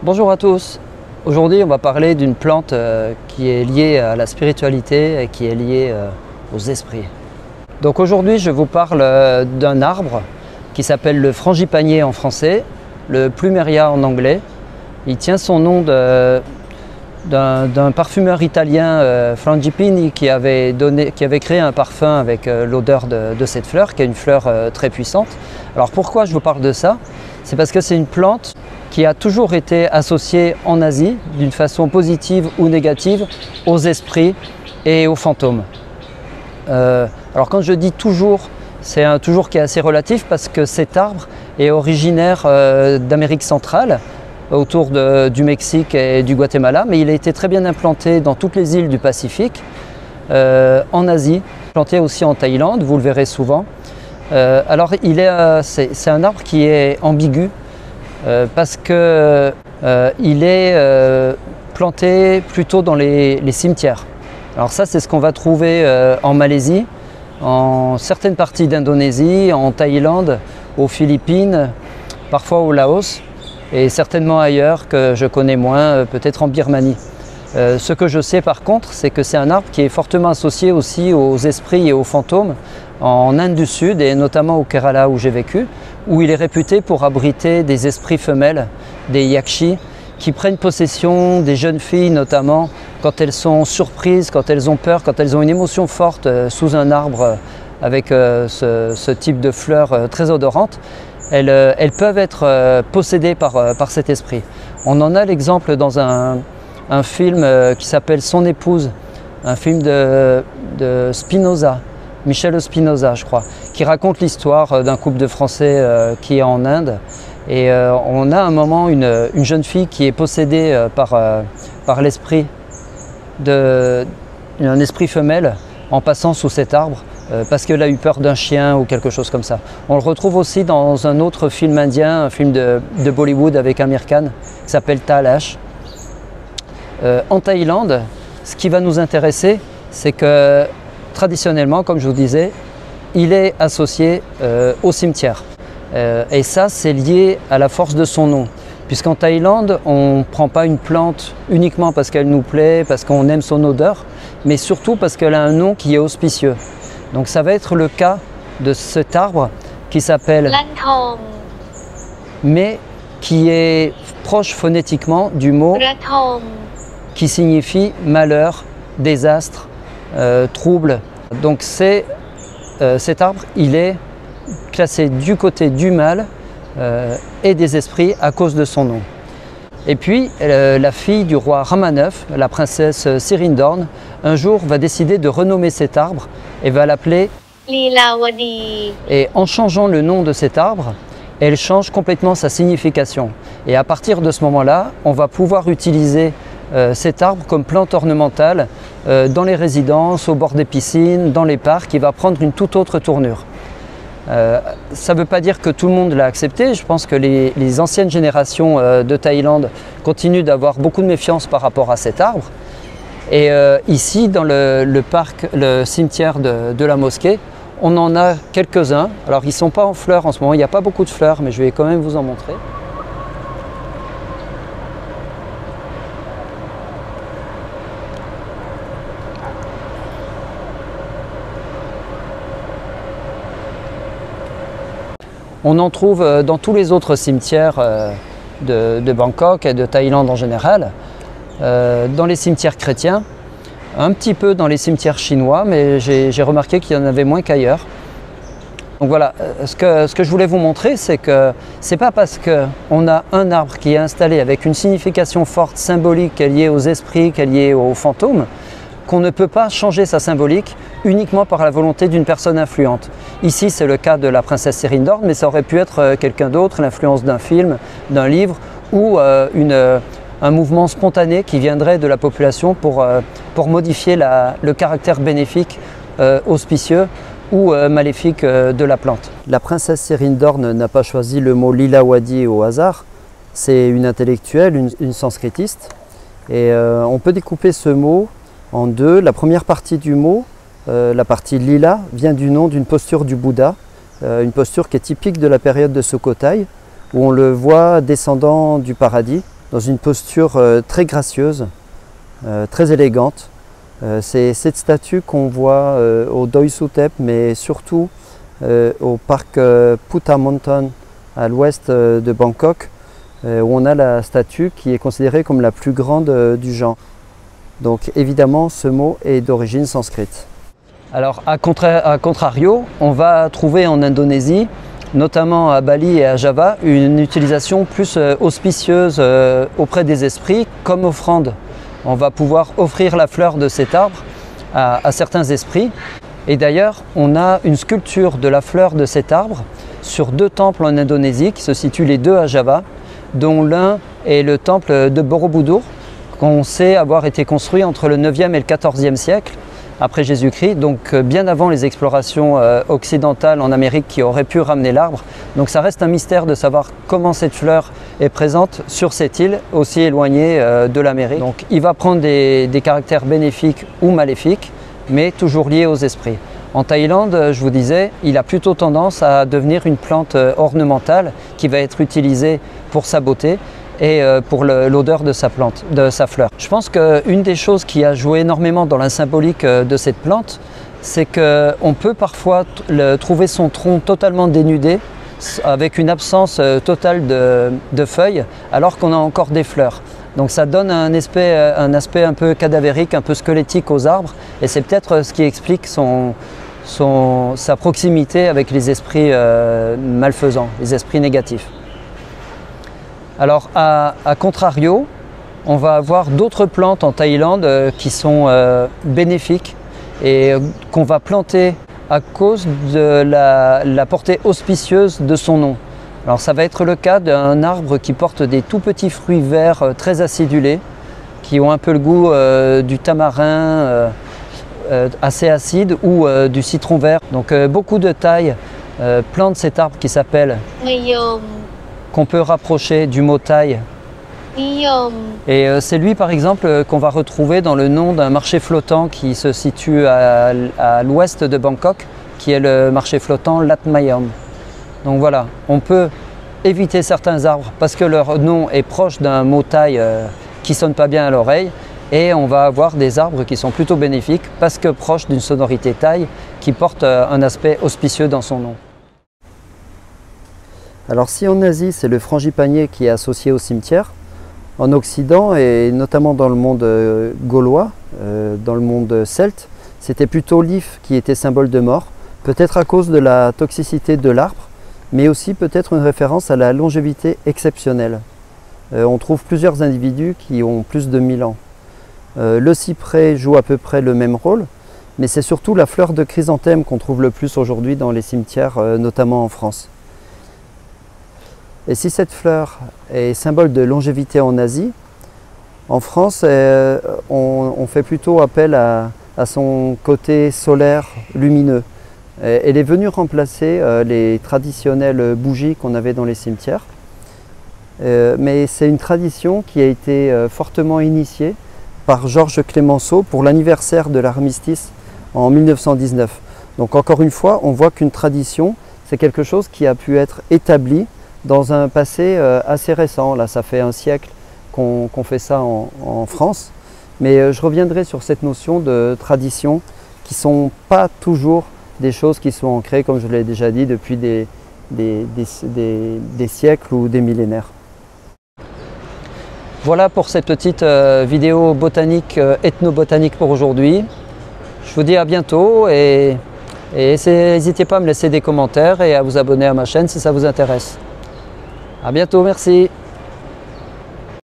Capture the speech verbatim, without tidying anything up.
Bonjour à tous. Aujourd'hui, on va parler d'une plante euh, qui est liée à la spiritualité et qui est liée euh, aux esprits. Donc aujourd'hui, je vous parle euh, d'un arbre qui s'appelle le frangipanier en français, le plumeria en anglais. Il tient son nom de, d'un, d'un parfumeur italien, euh, Frangipani, qui avait, donné, qui avait créé un parfum avec euh, l'odeur de, de cette fleur, qui est une fleur euh, très puissante. Alors pourquoi je vous parle de ça? C'est parce que c'est une plante qui a toujours été associée en Asie, d'une façon positive ou négative, aux esprits et aux fantômes. Euh, alors quand je dis toujours, c'est un toujours qui est assez relatif parce que cet arbre est originaire euh, d'Amérique centrale, autour de, du Mexique et du Guatemala, mais il a été très bien implanté dans toutes les îles du Pacifique, euh, en Asie, planté aussi en Thaïlande, vous le verrez souvent. Euh, alors il est, euh, c'est, c'est un arbre qui est ambigu, Euh, parce qu'il euh, est euh, planté plutôt dans les, les cimetières. Alors ça, c'est ce qu'on va trouver euh, en Malaisie, en certaines parties d'Indonésie, en Thaïlande, aux Philippines, parfois au Laos et certainement ailleurs que je connais moins, euh, peut-être en Birmanie. Euh, ce que je sais par contre, c'est que c'est un arbre qui est fortement associé aussi aux esprits et aux fantômes en Inde du Sud et notamment au Kerala où j'ai vécu, où il est réputé pour abriter des esprits femelles, des yakshis, qui prennent possession des jeunes filles notamment quand elles sont surprises, quand elles ont peur, quand elles ont une émotion forte euh, sous un arbre avec euh, ce, ce type de fleurs euh, très odorantes. Elles, euh, elles peuvent être euh, possédées par, euh, par cet esprit. On en a l'exemple dans un, un film euh, qui s'appelle Son épouse, un film de, de Spinoza, Michel Spinoza je crois, qui raconte l'histoire d'un couple de Français euh, qui est en Inde. Et euh, on a à un moment une, une jeune fille qui est possédée euh, par, euh, par l'esprit d'un esprit femelle en passant sous cet arbre euh, parce qu'elle a eu peur d'un chien ou quelque chose comme ça. On le retrouve aussi dans un autre film indien, un film de, de Bollywood avec Amir Khan qui s'appelle Talash. Euh, en Thaïlande, ce qui va nous intéresser, c'est que traditionnellement, comme je vous disais, il est associé euh, au cimetière. Euh, et ça, c'est lié à la force de son nom. Puisqu'en Thaïlande, on ne prend pas une plante uniquement parce qu'elle nous plaît, parce qu'on aime son odeur, mais surtout parce qu'elle a un nom qui est auspicieux. Donc ça va être le cas de cet arbre qui s'appelle Lantong, mais qui est proche phonétiquement du mot Ratong, qui signifie malheur, désastre, Euh, trouble. Donc c'est, euh, cet arbre, il est classé du côté du mal euh, et des esprits à cause de son nom. Et puis euh, la fille du roi Rama neuf, la princesse Sirindorn, un jour va décider de renommer cet arbre et va l'appeler Lilawadi. Et en changeant le nom de cet arbre, elle change complètement sa signification. Et à partir de ce moment-là, on va pouvoir utiliser Euh, cet arbre comme plante ornementale euh, dans les résidences, au bord des piscines, dans les parcs, il va prendre une toute autre tournure. Euh, ça ne veut pas dire que tout le monde l'a accepté, je pense que les, les anciennes générations euh, de Thaïlande continuent d'avoir beaucoup de méfiance par rapport à cet arbre. Et euh, ici, dans le, le parc, le cimetière de, de la mosquée, on en a quelques-uns. Alors ils ne sont pas en fleurs en ce moment, il n'y a pas beaucoup de fleurs, mais je vais quand même vous en montrer. On en trouve dans tous les autres cimetières de, de Bangkok et de Thaïlande en général, euh, dans les cimetières chrétiens, un petit peu dans les cimetières chinois, mais j'ai remarqué qu'il y en avait moins qu'ailleurs. Donc voilà, ce que, ce que je voulais vous montrer, c'est que c'est pas parce qu'on a un arbre qui est installé avec une signification forte, symbolique, qui est liée aux esprits, qui est liée aux fantômes, qu'on ne peut pas changer sa symbolique uniquement par la volonté d'une personne influente. Ici, c'est le cas de la princesse Sirindorn, mais ça aurait pu être quelqu'un d'autre, l'influence d'un film, d'un livre, ou euh, une, euh, un mouvement spontané qui viendrait de la population pour, euh, pour modifier la, le caractère bénéfique, euh, auspicieux ou euh, maléfique euh, de la plante. La princesse Sirindorn n'a pas choisi le mot Lilawadi au hasard, c'est une intellectuelle, une, une sanskritiste, et euh, on peut découper ce mot en deux. La première partie du mot, euh, la partie lila, vient du nom d'une posture du Bouddha, euh, une posture qui est typique de la période de Sukhothai, où on le voit descendant du paradis, dans une posture très gracieuse, très élégante. C'est cette statue qu'on voit au Doi Suthep, mais surtout au parc Phuta Mountain à l'ouest de Bangkok, où on a la statue qui est considérée comme la plus grande du genre. Donc évidemment, ce mot est d'origine sanscrite. Alors à, contra à contrario, on va trouver en Indonésie, notamment à Bali et à Java, une utilisation plus auspicieuse auprès des esprits comme offrande. On va pouvoir offrir la fleur de cet arbre à, à certains esprits. Et d'ailleurs, on a une sculpture de la fleur de cet arbre sur deux temples en Indonésie qui se situent les deux à Java, dont l'un est le temple de Borobudur, qu'on sait avoir été construit entre le neuvième et le quatorzième siècle après Jésus-Christ, donc bien avant les explorations occidentales en Amérique qui auraient pu ramener l'arbre. Donc ça reste un mystère de savoir comment cette fleur est présente sur cette île aussi éloignée de l'Amérique. Donc il va prendre des, des caractères bénéfiques ou maléfiques, mais toujours liés aux esprits. En Thaïlande, je vous disais, il a plutôt tendance à devenir une plante ornementale qui va être utilisée pour sa beauté et pour l'odeur de sa plante, de sa fleur. Je pense qu'une des choses qui a joué énormément dans la symbolique de cette plante, c'est qu'on peut parfois le, trouver son tronc totalement dénudé, avec une absence totale de, de feuilles, alors qu'on a encore des fleurs. Donc ça donne un aspect, un aspect un peu cadavérique, un peu squelettique aux arbres, et c'est peut-être ce qui explique son, son, sa proximité avec les esprits euh, malfaisants, les esprits négatifs. Alors, à, à contrario, on va avoir d'autres plantes en Thaïlande euh, qui sont euh, bénéfiques et euh, qu'on va planter à cause de la, la portée auspicieuse de son nom. Alors, ça va être le cas d'un arbre qui porte des tout petits fruits verts euh, très acidulés, qui ont un peu le goût euh, du tamarin euh, euh, assez acide ou euh, du citron vert. Donc, euh, beaucoup de Thaïs euh, plantent cet arbre qui s'appelle qu'on peut rapprocher du mot thaï. Et euh, c'est lui par exemple euh, qu'on va retrouver dans le nom d'un marché flottant qui se situe à, à l'ouest de Bangkok, qui est le marché flottant Lat Mayom. Donc voilà, on peut éviter certains arbres parce que leur nom est proche d'un mot thaï euh, qui ne sonne pas bien à l'oreille, et on va avoir des arbres qui sont plutôt bénéfiques parce que proches d'une sonorité thaï qui porte euh, un aspect auspicieux dans son nom. Alors si en Asie c'est le frangipanier qui est associé au cimetière, en Occident et notamment dans le monde euh, gaulois, euh, dans le monde celte, c'était plutôt l'if qui était symbole de mort, peut-être à cause de la toxicité de l'arbre, mais aussi peut-être une référence à la longévité exceptionnelle. Euh, on trouve plusieurs individus qui ont plus de mille ans. Euh, le cyprès joue à peu près le même rôle, mais c'est surtout la fleur de chrysanthème qu'on trouve le plus aujourd'hui dans les cimetières, euh, notamment en France. Et si cette fleur est symbole de longévité en Asie, en France, euh, on, on fait plutôt appel à, à son côté solaire lumineux. Et, elle est venue remplacer euh, les traditionnelles bougies qu'on avait dans les cimetières. Euh, mais c'est une tradition qui a été euh, fortement initiée par Georges Clemenceau pour l'anniversaire de l'armistice en mille neuf cent dix-neuf. Donc encore une fois, on voit qu'une tradition, c'est quelque chose qui a pu être établi dans un passé euh, assez récent. Là, ça fait un siècle qu'on qu'on fait ça en, en France. Mais euh, je reviendrai sur cette notion de tradition qui ne sont pas toujours des choses qui sont ancrées, comme je l'ai déjà dit, depuis des, des, des, des, des siècles ou des millénaires. Voilà pour cette petite euh, vidéo botanique, euh, ethnobotanique pour aujourd'hui. Je vous dis à bientôt et, et n'hésitez pas à me laisser des commentaires et à vous abonner à ma chaîne si ça vous intéresse. À bientôt, merci.